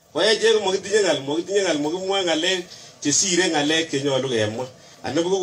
Koye je mokitinye ngal mokimwa ngalek chesire ngalek chenyolu kemwa. Ane ko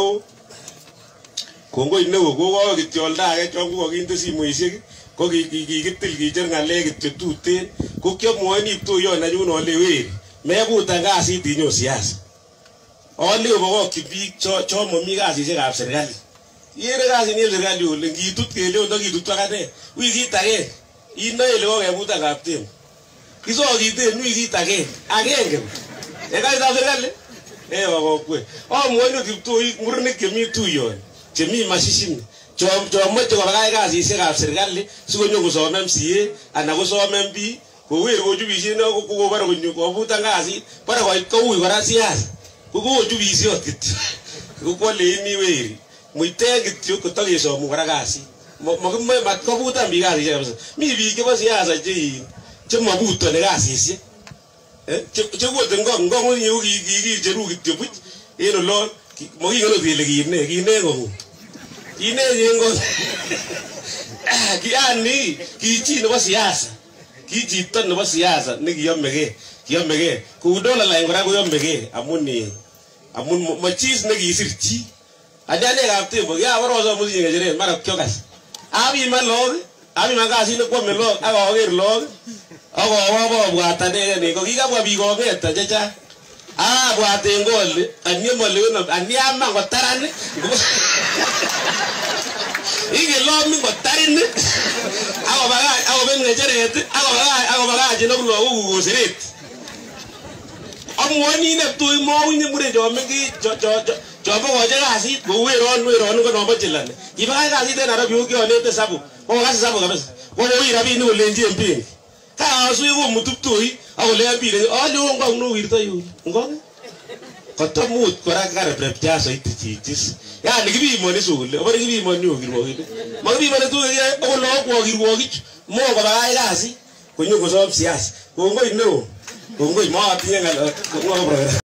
kongoi neo ko kityo olda age chon kokinde simoisiek ko kikitil kicher ngalek kityo tuten ko kiamwoini ptoyon anyun ale weri mekutan kasit inyo siasa. Ole obokokyi biik cho momi kasisiekab serikali. Yere kasit ni serikali ole ngitut kele ndo kitut akane wikit agenge inoe ile kokebutan kaptem. Kisokiten wikit agenge. Ekaitab serikali kokwe. Amwoini kiptoik murenik chemi tuyon chemi masishini chomoche kobakach kasisiekab serikali sikonyo kosom MCA anan kosom MP kower kochubisien kokobore konyo kobutan kasit bare koit koui kora siasa kokochubisiot kityo kokwaleini weri muiten kityo kotokesomu kora kasit mokimoe matkobutan biik kasisiek kabisa. Mi biik chebo siasa chemobutoni kasisiek chekote ngong yu kikicheru kityo buch en olon mokingen ot kele kine kongu kine yengo yani kichi nebo siasa kichito nebo siasa nekiyomege kou dola line kora koyomege amun machis nekisirchi ajane kaptembo ya boroso musinye ngejeren mara kyokas abiman kasit nekwome log akoker log akobwatane ne ko kikabwa biik kongeta chechang bwaten kole anyemole anyama kotaran igelomi kotarin akoben ngecheret akobakach nokulok koseret amwoni neptoi mowinye mure chomengi chobo koche kasit kou weron ko nombo chilani ibakach kasit en Nairobi kokionete sabu kokase sabu kabisa kokoi rabinik kolenjin benki kaasui komutuptoi akolen bile alio ngong no wirto yu ngong kotomut kora karep jaso itichichis yani kibimoni sukul obore kibimoni okirwokit makibimoni tuke okolo okirwokit mo kobakach kasi konyo kosob siasa kongoi neo kongoi maatinye ngal